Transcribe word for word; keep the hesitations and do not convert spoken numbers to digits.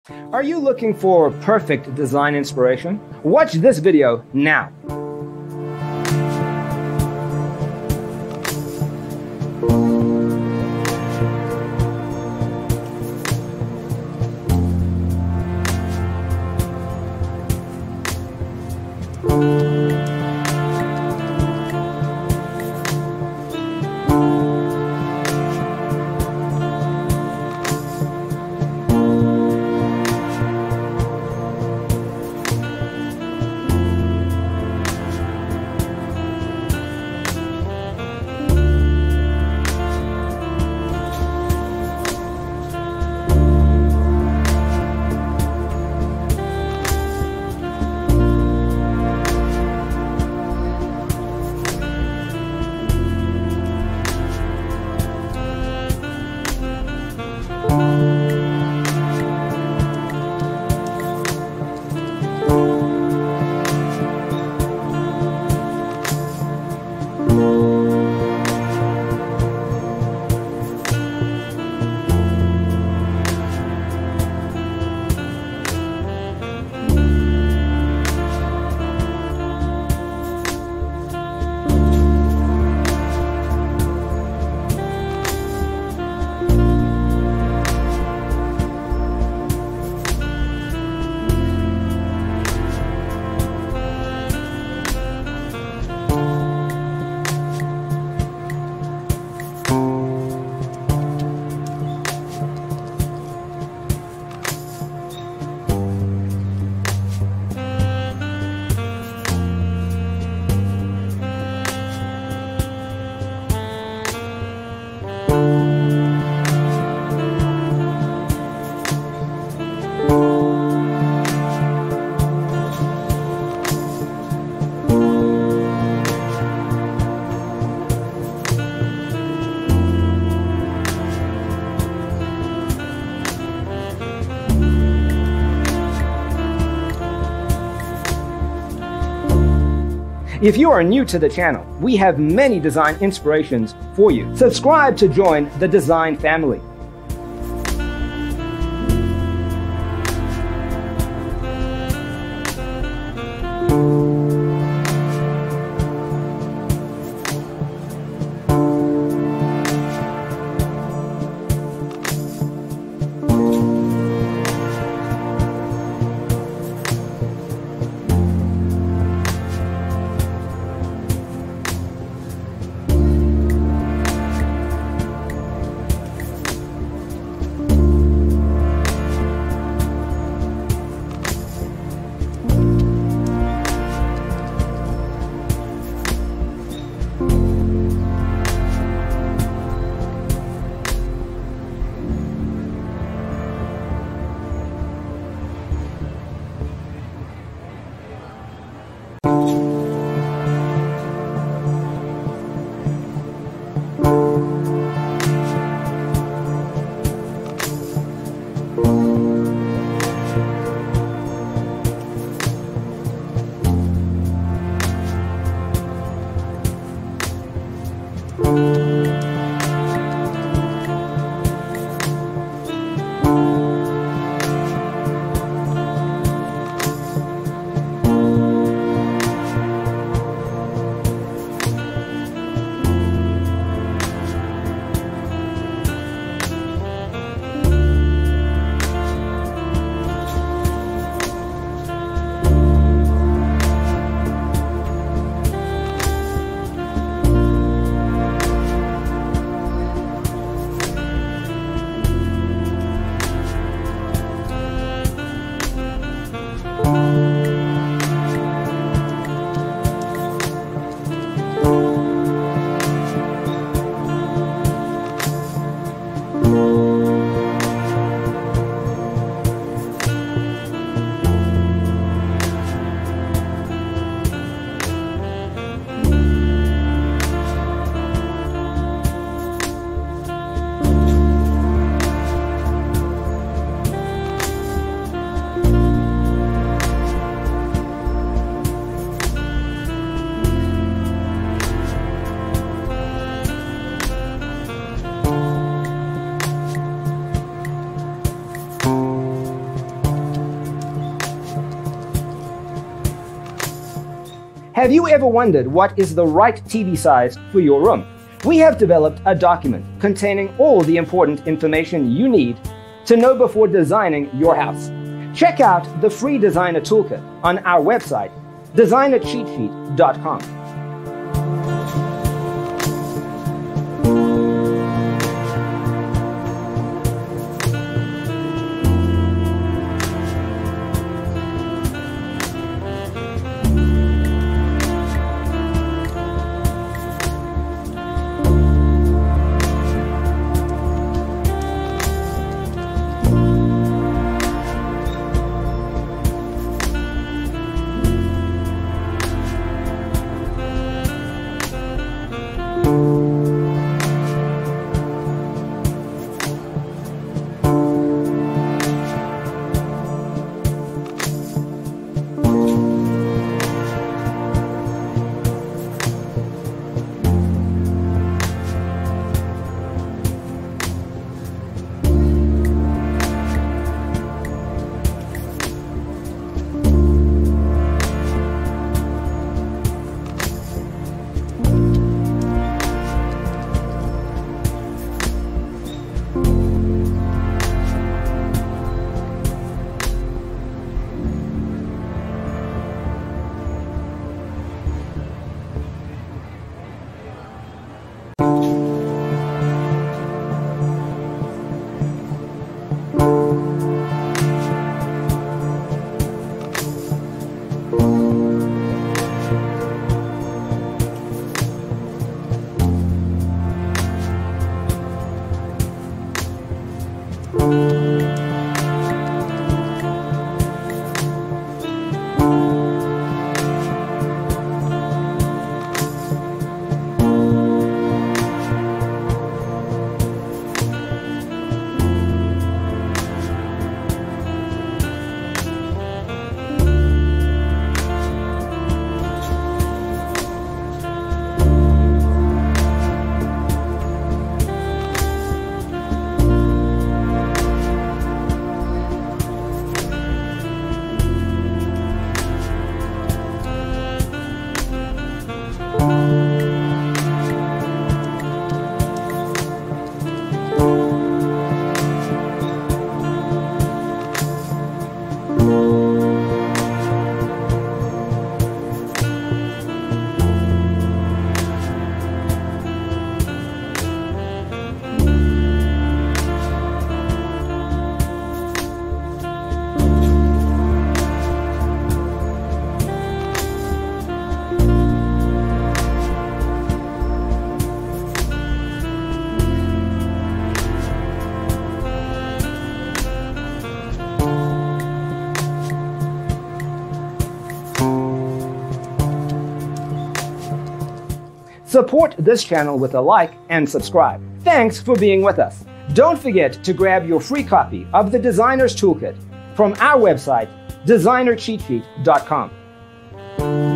Are you looking for perfect design inspiration? Watch this video now. If you are new to the channel, we have many design inspirations for you. Subscribe to join the design family. Have you ever wondered what is the right T V size for your room? We have developed a document containing all the important information you need to know before designing your house. Check out the free designer toolkit on our website, designer cheat sheet dot com. Support this channel with a like and subscribe. Thanks for being with us. Don't forget to grab your free copy of the Designer's Toolkit from our website, designer cheat sheet dot com.